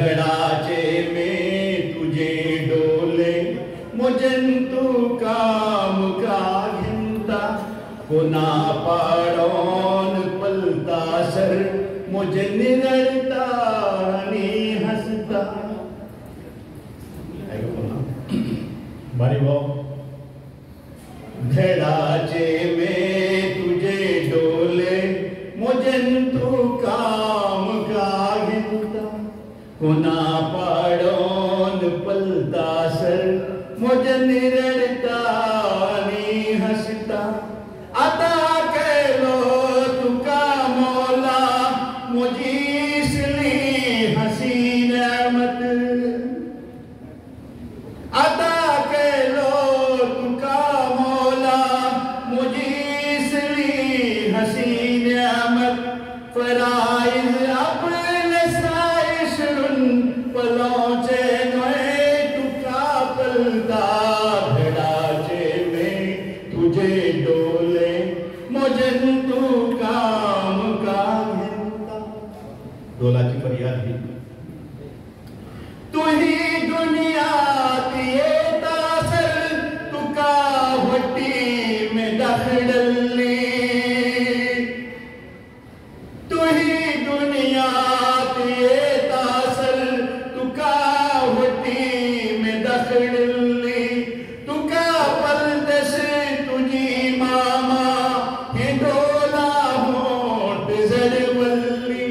धड़ाचे में तुझे डोले मुजंतु काम का घिंता कोना पाड़ोन पलता सर मुझे निरड़ता नहीं हंसता बारी वो धड़ाचे में तुझे डोले मुजंतु काम का घिंता कोना पाड़ोन पलता सर मुझे निरड़ता नहीं हंसता अता कह लो तुका मौला मुझे इसलिए हसी नेमत अता कह लो तुका मौला मुझे इसलिए हसी नेमत फराइज अपने साइशरुन पलोचे नोए तुका पलता धड़ाचे में तुझे डोले मुजंतु काम का घिंता डोलाची फरियाद ही तू ही दुनिया दिए तासर तुका भट्टी में दखडल्ली तू ही दुनिया दिए तासर तुका भट्टी में दखडल्ली तुका पलदस तुझी मामा हे डोला होट जड़वल्ली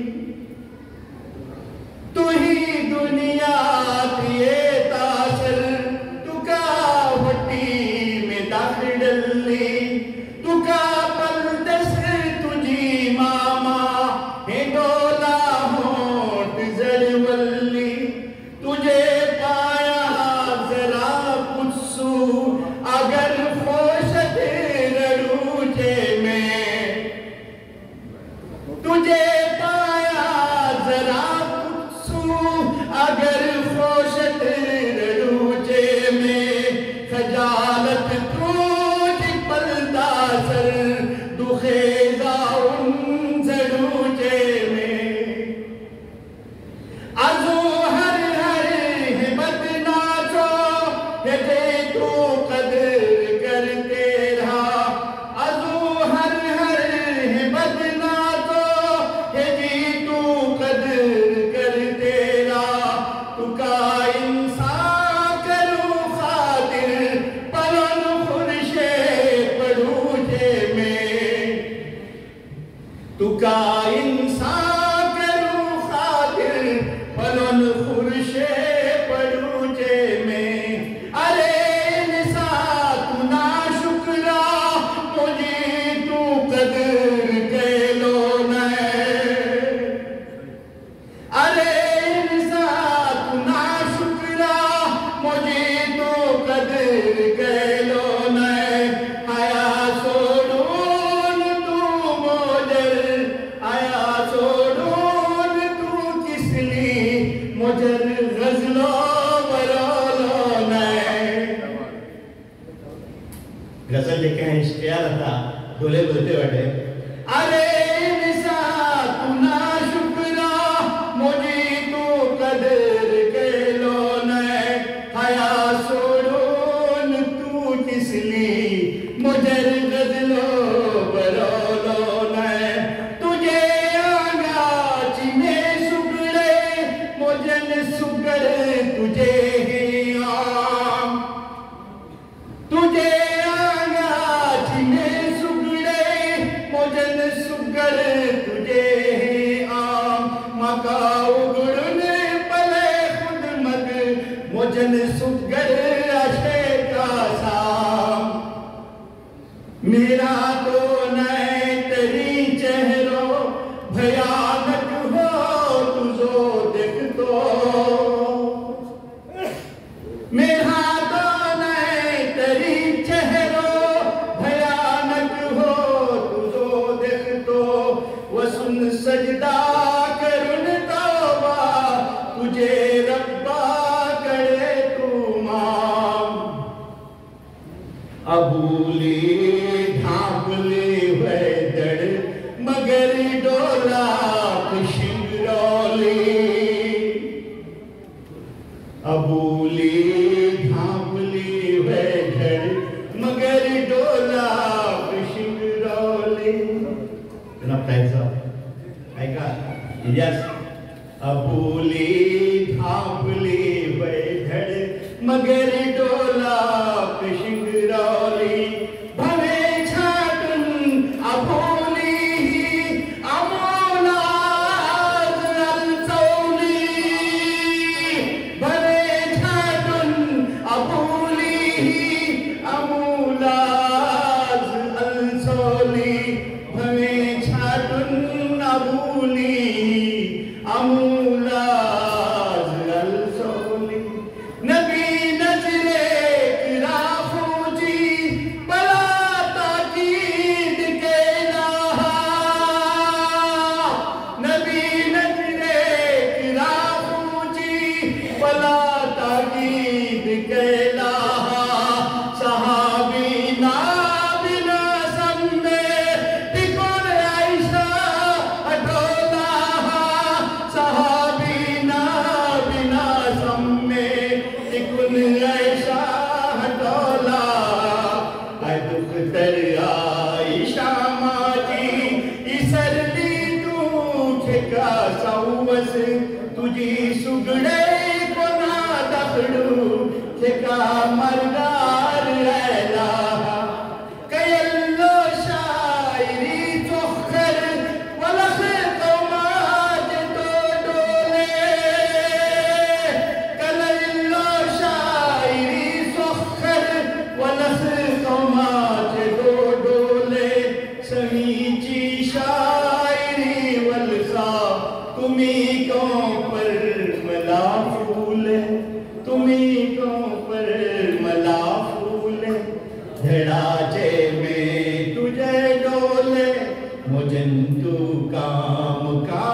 तू ही दुनिया दिए तासर तुका भट्टी में दाखिडल्ली तुका पलदस तुझी मामा हे डोला होट जड़वल्ली तुझे पाया जरा पुत्सू अगर खोशत रड़ूचे में तुझे पाया जरा अगर खोशत रड़ूचे में खजालत तुझ पलता सर दुखेजा उन जड़ूचे में अजू हर हर हिम्मत नाचो हे दे तू कदर करते रहा अजू हर हर हिम्मत नाचो हे जी तू कदर करते तुका इंसान करूं खातिर पलन खुर्शे पड़ूचे में तुका इंसान करूं खातिर पलन खुर्शे पड़ूचे में अरे इंसान तू ना शुक्रा मुझे तू कदर कैलो न अरे गजल लिखे हैं इश्कियार था डोले बोलते बैठे अरे निसा तू ना शुक्रा मुझे तू कदर के लो न हया सोडून तू किसली मुझर गजलो बरोलो न तुझे आगाची में सुगड़े मुझन सुगड़े तुझे ही आम तुझे मुझन सुगर तुझे आम मकाऊ गुड़ने पले खुद मग मुझन सुगर अशे का साम मेरा तो नए तेरी चेहरो भयानक हो तुझो देख तो मेरा तो नए तेरी चेहरो वसुन सजदा करुन तौबा तुझे रब्बा करे तू माम अबूली ढांप अबूली धांपली वैधर मगर डोला शिंग रौले. जनाब ताहिर साहब ऐका इलियास. अबूली धांपली वैधर मगर डोला शिंग रौले. भवे छाटून अबोली अमोलाज अलचौली. भवे छाटून अबोली अमोलाज अलचौली. भवे छाटून अबोली अमोलाज अलचौली. नबी नजरे किराफूजी बला ताकीद के लाहा. नबी नजरे किराफूजी बला ताकीद के लाहा. सहाबी ना बिना सम्मे टिकोर ऐसा हटोला. सहाबी ना बिना सम्मे टिकुन ऐसा हटोला. आय दुख्तर आयशा माजी इसरली तू ठेका सौवस. तुझी सुगडे कोणा दखडू ठेका मरदार रायला. कयल्लो शायरी चोखर वलख कौमात तो डोले. कयल्लो शायरी चोखर वलख कौमात तो डोले. समीची शायरी वलसा तुम्ही को पर मला फूले. तुम्ही को पर मला फूले. धड़ाचे में तुझे डोले मुझन तू काम का